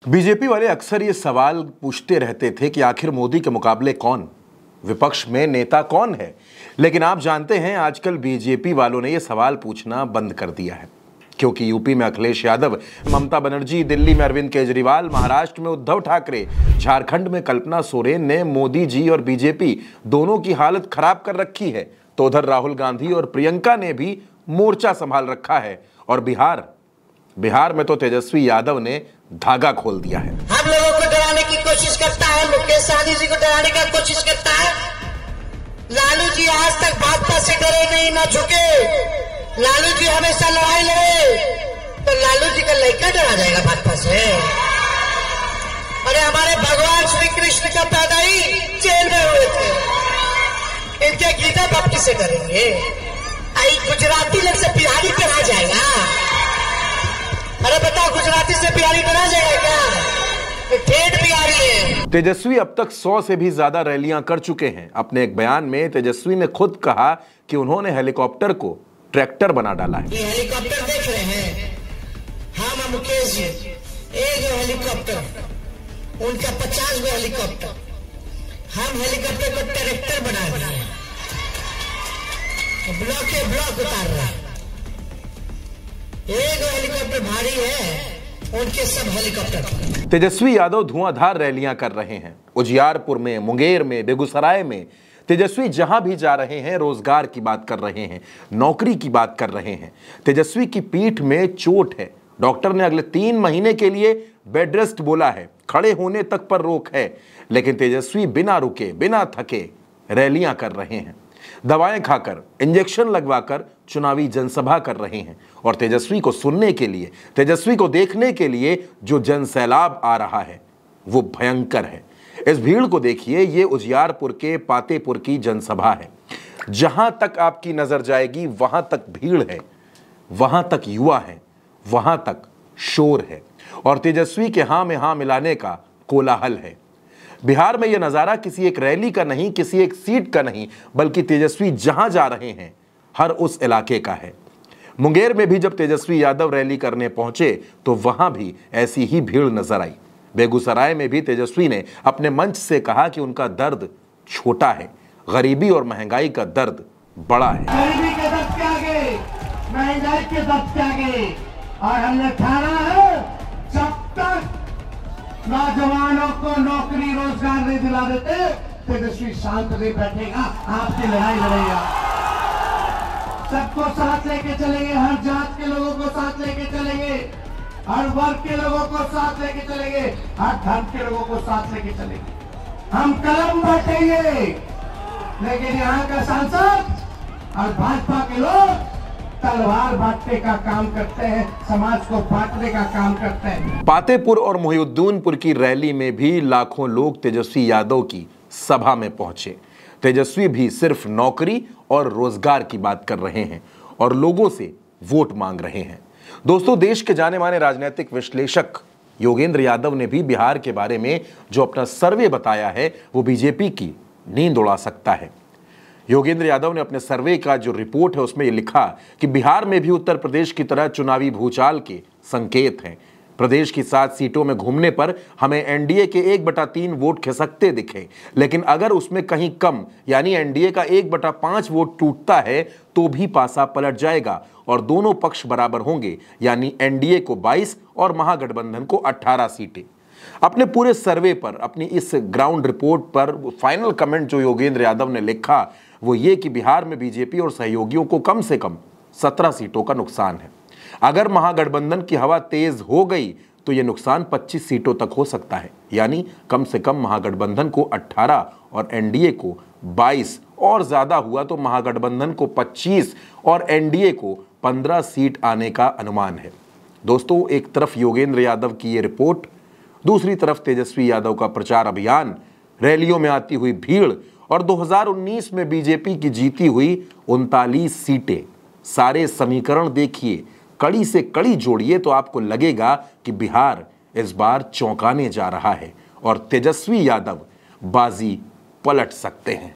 BJP वाले अक्सर ये सवाल पूछते रहते थे कि आखिर मोदी के मुकाबले कौन, विपक्ष में नेता कौन है। लेकिन आप जानते हैं आजकल बीजेपी वालों ने ये सवाल पूछना बंद कर दिया है, क्योंकि यूपी में अखिलेश यादव, ममता बनर्जी, दिल्ली में अरविंद केजरीवाल, महाराष्ट्र में उद्धव ठाकरे, झारखंड में कल्पना सोरेन ने मोदी जी और बीजेपी दोनों की हालत खराब कर रखी है, तो उधर राहुल गांधी और प्रियंका ने भी मोर्चा संभाल रखा है। और बिहार में तो तेजस्वी यादव ने धागा खोल दिया है। हम लोगों को डराने की कोशिश करता है, मुकेश सहनी जी को डराने की कोशिश करता है। लालू जी आज तक भाजपा से डरे नहीं, ना झुके। लालू जी हमेशा लड़ाई लड़े, तो लालू जी का लड़का डरा जाएगा भाजपा से? अरे हमारे भगवान श्री कृष्ण का पैदाई जेल में हुए थे, इनके गीता भक्ति से करेंगे? आई गुजराती लोग से बिहारी डरा जाएगा? अरे बताओ, गुजराती से बिहारी डरा जाएगा क्या? ठेठ बिहारी है। तेजस्वी अब तक 100 से भी ज्यादा रैलियां कर चुके हैं। अपने एक बयान में तेजस्वी ने खुद कहा कि उन्होंने हेलीकॉप्टर को ट्रैक्टर बना डाला है। ये हेलीकॉप्टर देख रहे हैं, हम मुकेश जी, एक हेलीकॉप्टर, उनका 50 गो हेलीकॉप्टर, हम हेलीकॉप्टर को ट्रैक्टर बना रहे हैं, ब्लॉक के ब्लॉक उतार रहे हैं। एक हेलीकॉप्टर भारी है, उनके सब हेलीकॉप्टर। तेजस्वी यादव धुआंधार रैलियां कर रहे हैं। उजियारपुर में, मुंगेर में, बेगूसराय में तेजस्वी जहां भी जा रहे हैं रोजगार की बात कर रहे हैं, नौकरी की बात कर रहे हैं। तेजस्वी की पीठ में चोट है, डॉक्टर ने अगले 3 महीने के लिए बेड रेस्ट बोला है, खड़े होने तक पर रोक है। लेकिन तेजस्वी बिना रुके, बिना थके रैलियां कर रहे हैं, दवाएं खाकर, इंजेक्शन लगवाकर चुनावी जनसभा कर रहे हैं। और तेजस्वी को सुनने के लिए, तेजस्वी को देखने के लिए जो जनसैलाब आ रहा है वो भयंकर है। इस भीड़ को देखिए, ये उजियारपुर के पातेपुर की जनसभा है। जहां तक आपकी नजर जाएगी वहां तक भीड़ है, वहां तक युवा है, वहां तक शोर है और तेजस्वी के हां में हां मिलाने का कोलाहल है। बिहार में यह नजारा किसी एक रैली का नहीं, किसी एक सीट का नहीं, बल्कि तेजस्वी जहां जा रहे हैं हर उस इलाके का है। मुंगेर में भी जब तेजस्वी यादव रैली करने पहुंचे तो वहां भी ऐसी ही भीड़ नजर आई। बेगूसराय में भी तेजस्वी ने अपने मंच से कहा कि उनका दर्द छोटा है, गरीबी और महंगाई का दर्द बड़ा है। गरीबी के दर्द के आगे, महंगाई के दर्द के आगे, और हमने ठाना है जब तक नौजवानों को नौकरी रोजगार नहीं दिला देते तेजस्वी शांत नहीं बैठेगा, आपकी लड़ाई लड़ेगा। सबको साथ लेके चलेंगे, हर जात के लोगों को साथ लेके चलेंगे, हर वर्ग के लोगों को साथ लेके चलेंगे, हर धर्म के लोगों को साथ लेके चलेंगे। हम कलम बांटेंगे, लेकिन यहाँ का सांसद और भाजपा के लोग तलवार बांटने का काम करते हैं, समाज को बांटने का काम करते हैं। पातेपुर और मोहिउद्दीनपुर की रैली में भी लाखों लोग तेजस्वी यादव की सभा में पहुंचे। तेजस्वी भी सिर्फ नौकरी और रोजगार की बात कर रहे हैं और लोगों से वोट मांग रहे हैं। दोस्तों, देश के जाने माने राजनीतिक विश्लेषक योगेंद्र यादव ने भी बिहार के बारे में जो अपना सर्वे बताया है वो बीजेपी की नींद उड़ा सकता है। योगेंद्र यादव ने अपने सर्वे का जो रिपोर्ट है उसमें यह लिखा कि बिहार में भी उत्तर प्रदेश की तरह चुनावी भूचाल के संकेत हैं। प्रदेश की 7 सीटों में घूमने पर हमें एनडीए के 1/3 वोट खिसकते दिखे, लेकिन अगर उसमें कहीं कम यानी एनडीए का 1/5 वोट टूटता है तो भी पासा पलट जाएगा और दोनों पक्ष बराबर होंगे, यानी एनडीए को 22 और महागठबंधन को 18 सीटें। अपने पूरे सर्वे पर, अपनी इस ग्राउंड रिपोर्ट पर फाइनल कमेंट जो योगेंद्र यादव ने लिखा वो ये कि बिहार में बीजेपी और सहयोगियों को कम से कम 17 सीटों का नुकसान है। अगर महागठबंधन की हवा तेज हो गई तो यह नुकसान 25 सीटों तक हो सकता है, यानी कम से कम महागठबंधन को 18 और एनडीए को 22 और ज्यादा हुआ तो महागठबंधन को 25 और एनडीए को 15 सीट आने का अनुमान है। दोस्तों, एक तरफ योगेंद्र यादव की ये रिपोर्ट, दूसरी तरफ तेजस्वी यादव का प्रचार अभियान, रैलियों में आती हुई भीड़ और 2019 में बीजेपी की जीती हुई 39 सीटें। सारे समीकरण देखिए, कड़ी से कड़ी जोड़िए तो आपको लगेगा कि बिहार इस बार चौंकाने जा रहा है और तेजस्वी यादव बाजी पलट सकते हैं।